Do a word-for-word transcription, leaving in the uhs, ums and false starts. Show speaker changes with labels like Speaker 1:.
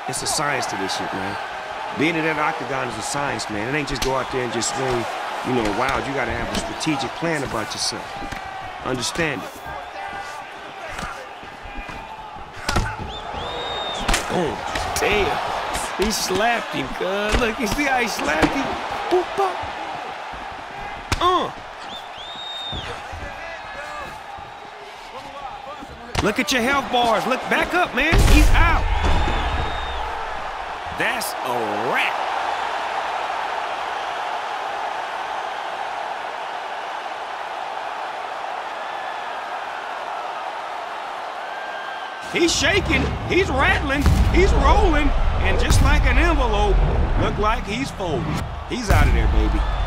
Speaker 1: It's a science to this shit, man. Being in that octagon is a science, man. It ain't just go out there and just swing, you know, wild. You gotta have a strategic plan about yourself. Understand it. Oh, damn. He slapped him, cuz. Look, you see how he slapped him? Boop, bop. Uh. Look at your health bars. Look, back up, man. He's out. That's a wrap. He's shaking, he's rattling, he's rolling, and just like an envelope, look like he's folding. He's out of there, baby.